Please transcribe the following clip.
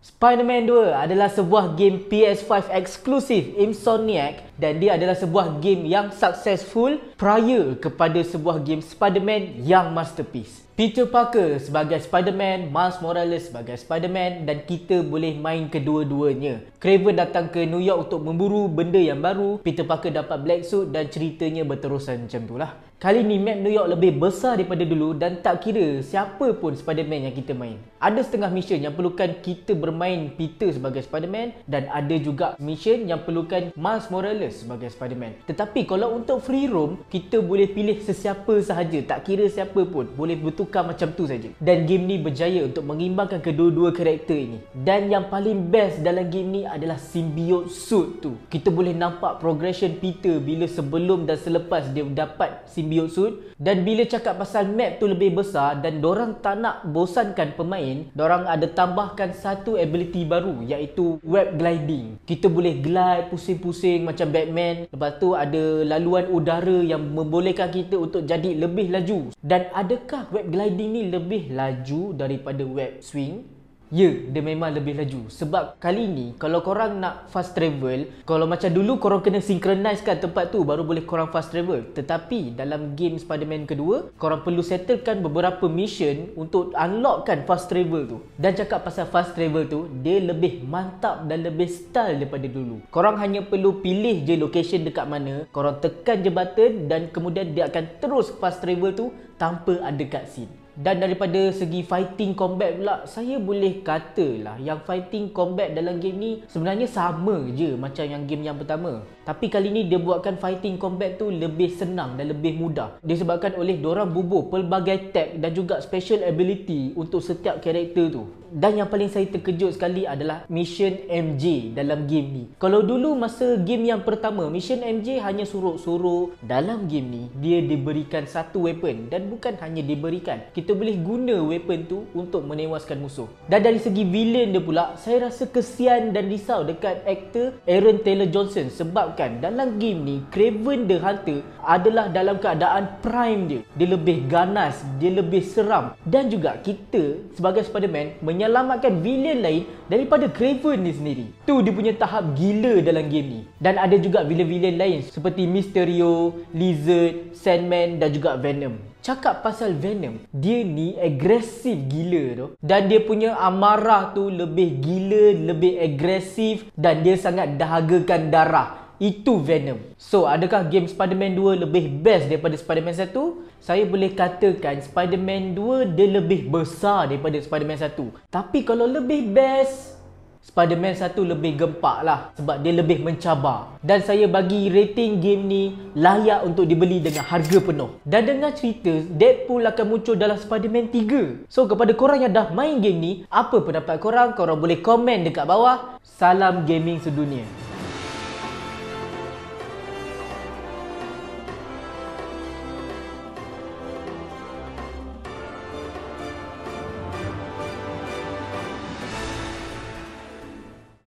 Spider-Man 2 adalah sebuah game PS5 eksklusif Insomniac dan dia adalah sebuah game yang successful prior kepada sebuah game Spider-Man yang masterpiece. Peter Parker sebagai Spider-Man, Miles Morales sebagai Spider-Man dan kita boleh main kedua-duanya. Kraven datang ke New York untuk memburu benda yang baru, Peter Parker dapat black suit dan ceritanya berterusan macam tu lah. Kali ni map New York lebih besar daripada dulu dan tak kira siapa pun Spider-Man yang kita main. Ada setengah mission yang perlukan kita bermain Peter sebagai Spider-Man dan ada juga mission yang perlukan Miles Morales sebagai Spider-Man. Tetapi kalau untuk free roam, kita boleh pilih sesiapa sahaja, tak kira siapa pun, boleh bertukar macam tu saja. Dan game ni berjaya untuk mengimbangkan kedua-dua karakter ini. Dan yang paling best dalam game ni adalah symbiote suit tu. Kita boleh nampak progression Peter bila sebelum dan selepas dia dapat symbiote suit. Dan bila cakap pasal map tu lebih besar dan dorang tak nak bosankan pemain, dorang ada tambahkan satu ability baru iaitu web gliding. Kita boleh glide pusing-pusing macam Batman. Lepas tu ada laluan udara yang membolehkan kita untuk jadi lebih laju. Dan adakah web gliding ni lebih laju daripada web swing? Ya, dia memang lebih laju. Sebab kali ni kalau korang nak fast travel, kalau macam dulu korang kena synchronizekan tempat tu baru boleh korang fast travel. Tetapi dalam game Spider-Man kedua, korang perlu settlekan beberapa mission untuk unlockkan fast travel tu. Dan cakap pasal fast travel tu, dia lebih mantap dan lebih style daripada dulu. Korang hanya perlu pilih je location dekat mana, korang tekan je button dan kemudian dia akan terus fast travel tu tanpa ada cutscene. Dan daripada segi fighting combat pula, saya boleh katalah yang fighting combat dalam game ni sebenarnya sama je macam yang game yang pertama. Tapi kali ni dia buatkan fighting combat tu lebih senang dan lebih mudah. Disebabkan oleh dorang bubuh pelbagai tag dan juga special ability untuk setiap karakter tu. Dan yang paling saya terkejut sekali adalah mission MJ dalam game ni. Kalau dulu masa game yang pertama, mission MJ hanya sorok-sorok. Dalam game ni, dia diberikan satu weapon. Dan bukan hanya diberikan, kita boleh guna weapon tu untuk menewaskan musuh. Dan dari segi villain dia pula, saya rasa kesian dan risau dekat aktor Aaron Taylor Johnson. Sebabkan dalam game ni, Kraven the Hunter adalah dalam keadaan prime dia. Dia lebih ganas, dia lebih seram. Dan juga kita sebagai Spider-Man menyelamatkan villain lain daripada Kraven ni sendiri. Tu dia punya tahap gila dalam game ni. Dan ada juga villain-villain lain seperti Mysterio, Lizard, Sandman dan juga Venom. Cakap pasal Venom, dia ni agresif gila tu. Dan dia punya amarah tu lebih gila, lebih agresif dan dia sangat dahagakan darah. Itu Venom. So, adakah game Spider-Man 2 lebih best daripada Spider-Man 1? Saya boleh katakan Spider-Man 2 dia lebih besar daripada Spider-Man 1. Tapi kalau lebih best, Spider-Man 1 lebih gempak lah sebab dia lebih mencabar. Dan saya bagi rating game ni layak untuk dibeli dengan harga penuh. Dan dengar cerita Deadpool akan muncul dalam Spider-Man 3. So kepada korang yang dah main game ni, apa pendapat korang? Korang boleh komen dekat bawah. Salam gaming sedunia.